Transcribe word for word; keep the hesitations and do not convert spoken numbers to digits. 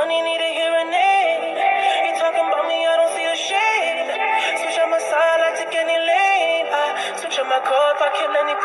only need a hearing aid. You talking about me, I don't see a shade. Switch on my side, I take any lane. I switch on my car if I kill any